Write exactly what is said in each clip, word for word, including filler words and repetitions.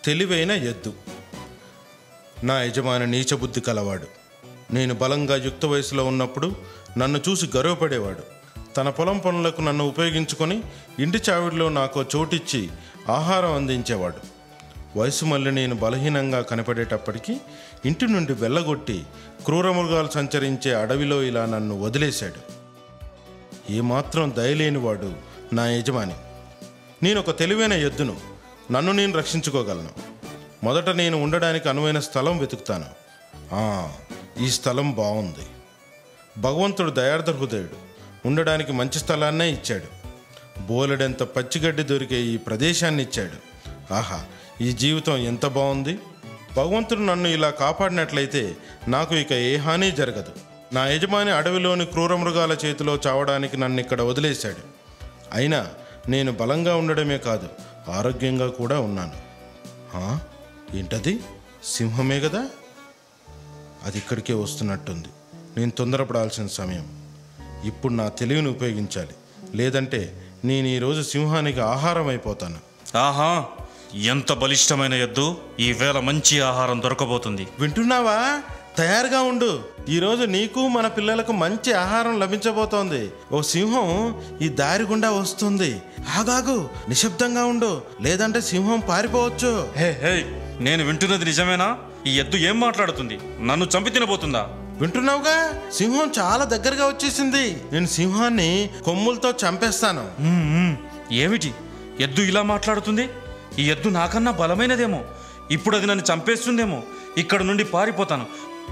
తెలివైన ఎద్దు. నా యజమాని నీచబుద్ధి కలవాడు. నేను బలంగా యుక్త వయసులో ఉన్నప్పుడు నన్ను చూసి గర్వపడేవాడు. తన పొలం పనులకు నన్ను ఉపయోగించుకొని ఇంటి చావిడిలో నాకు చోటిచ్చి ఆహారం అందించేవాడు. వయసు మళ్ళీ నేను బలహీనంగా కనపడేటప్పటికీ ఇంటి నుండి వెళ్ళగొట్టి క్రూరమృగాలు సంచరించే అడవిలో ఇలా నన్ను వదిలేశాడు. ఏమాత్రం దయలేనివాడు నా యజమాని. నేను ఒక తెలివైన ఎద్దును. నన్ను నేను రక్షించుకోగలను. మొదట నేను ఉండడానికి అనువైన స్థలం వెతుకుతాను. ఈ స్థలం బాగుంది. భగవంతుడు దయార్థ హృదయుడు. ఉండడానికి మంచి స్థలాన్నే ఇచ్చాడు. బోలెడంత పచ్చిగడ్డి దొరికే ఈ ప్రదేశాన్ని ఇచ్చాడు. ఆహా, ఈ జీవితం ఎంత బాగుంది. భగవంతుడు నన్ను ఇలా కాపాడినట్లయితే నాకు ఇక ఏ హాని జరగదు. నా యజమాని అడవిలోని క్రూరమృగాల చేతిలో చావడానికి నన్ను ఇక్కడ వదిలేశాడు. అయినా నేను బలంగా ఉండడమే కాదు, ఆరోగ్యంగా కూడా ఉన్నాను. ఏంటది? సింహమే కదా? అది ఇక్కడికే వస్తున్నట్టుంది. నేను తొందరపడాల్సిన సమయం. ఇప్పుడు నా తెలివిని ఉపయోగించాలి, లేదంటే నేను ఈరోజు సింహానికి ఆహారం అయిపోతాను. ఆహా, ఎంత బలిష్టమైన ఎద్దు! ఈవేళ మంచి ఆహారం దొరకబోతుంది. వింటున్నావా? తయారుగా ఉండు. ఈరోజు నీకు మన పిల్లలకు మంచి ఆహారం లభించబోతోంది. ఓ సింహం ఈ దారి గుండా వస్తుంది. ఆగాగు, నిశ్శబ్దంగా ఉండు, లేదంటే సింహం పారిపోవచ్చు. హే హే, నేను వింటున్నది నిజమేనా? ఈ ఎద్దు ఏం మాట్లాడుతుంది? నన్ను చంపి తినబోతుందా? వింటున్నావుగా, సింహం చాలా దగ్గరగా వచ్చేసింది. నేను సింహాన్ని కొమ్ములతో చంపేస్తాను. ఏమిటి ఎద్దు ఇలా మాట్లాడుతుంది? ఈ ఎద్దు నాకన్నా బలమైనదేమో. ఇప్పుడు అది నన్ను చంపేస్తుందేమో. ఇక్కడ నుండి పారిపోతాను.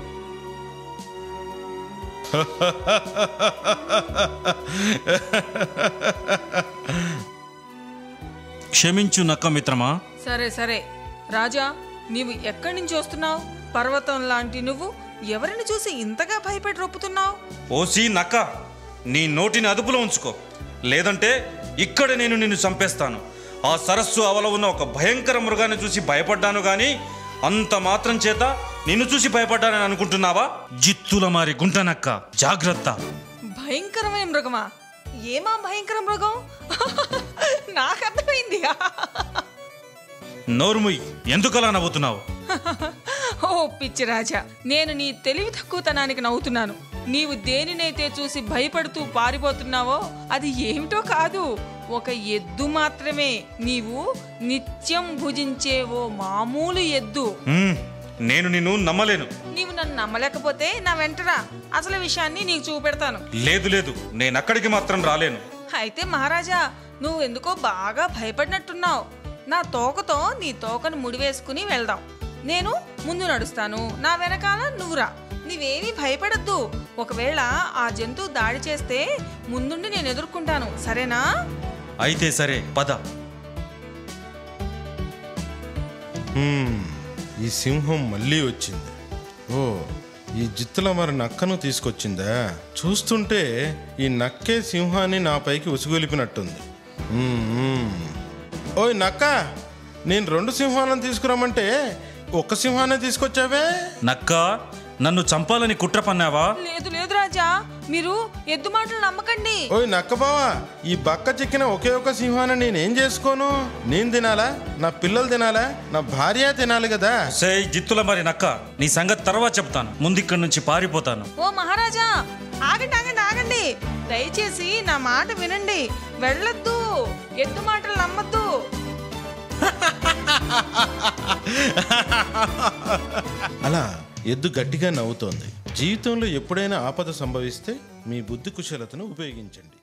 క్షమించు నక్క మిత్రమా. సరే సరే రాజా, నీవు ఎక్కడి నుంచి వస్తున్నావు? పర్వతం లాంటి నువ్వు ఎవరిని చూసి ఇంతగా భయపడి రొప్పుతున్నావు? ఓసి నక్క, నీ నోటిని అదుపులో ఉంచుకో, లేదంటే ఇక్కడ నేను నిన్ను చంపేస్తాను. ఆ సరస్సు అవల ఉన్న ఒక భయంకర మృగాన్ని చూసి భయపడ్డాను గాని అంత మాత్రం చేత నిన్ను చూసి భయపడ్డానని అనుకుంటున్నావా? జిత్తుల మారి గుంటనక్క, జాగ్రత్త. భయంకరమైన మృగమా? ఏమా భయంకర మృగం? నాకు అర్థమైంది. నోరుముయ్, ఎందుకలా నవ్వుతున్నావు? ఓ పిచ్చి రాజా, నేను నీ తెలివి తక్కువతనానికి నవ్వుతున్నాను. నీవు దేనినైతే చూసి భయపడుతూ పారిపోతున్నావో అది ఏమిటో కాదు, ఒక ఎద్దు మాత్రమే. నీవు నిత్యం భుజించే ఓ మామూలు ఎద్దు. నేను నిన్ను నమ్మలేను. నీవు నన్ను నమ్మలేకపోతే నా వెంటరా, అసలు విషయాన్ని నీకు చూపెడతాను. లేదు లేదు, నేను అక్కడికి మాత్రం రాలేను. అయితే మహారాజా, నువ్వు ఎందుకో బాగా భయపడినట్టున్నావు. నా తోకతో నీ తోకను ముడివేసుకుని వెళ్దాం. నేను ముందు నడుస్తాను, నా వెనకాల నువ్వురా. నీవేమీ భయపడద్దు. ఒకవేళ ఆ జంతువు దాడి చేస్తే ముందుండి నేను ఎదుర్కొంటాను, సరేనా? అయితే సరే, పద. ఈ సింహం మళ్ళీ వచ్చింది. ఓ, ఈ జిత్తుల మరి నక్కను తీసుకొచ్చిందా? చూస్తుంటే ఈ నక్కే సింహాన్ని నా పైకి ఉసిగొలిపినట్టుంది. ఓయ్ నక్క, నేను రెండు సింహాలను తీసుకురమ్మంటే ఒక్క సింహాన్ని తీసుకొచ్చావే. నక్క, నన్ను చంపాలని కుట్ర పన్నావా? లేదు లేదు రాజా, మీరు ఎద్దు మాటలు నమ్మకండి. ఓయ్ నక్క బావా, ఈ బక్క చిక్కిన ఒకే ఒక సింహాన్ని నేనేం చేసుకోను? నేను తినాలా? నా పిల్లలు తినాలా? నా భార్య తినాలి కదా. సే జిత్తుల మరి నక్క, నీ సంగతి తర్వాత చెప్తాను. ముందు ఇక్కడి నుంచి పారిపోతాను. ఓ మహారాజా, ఆగండి ఆగండి ఆగండి, దయచేసి నా మాట వినండి. వెళ్ళొద్దు, ఎద్దు మాటలు నమ్మద్దు. అలా ఎద్దు గట్టిగా నవ్వుతోంది. జీవితంలో ఎప్పుడైనా ఆపద సంభవిస్తే మీ బుద్ధి కుశలతను ఉపయోగించండి.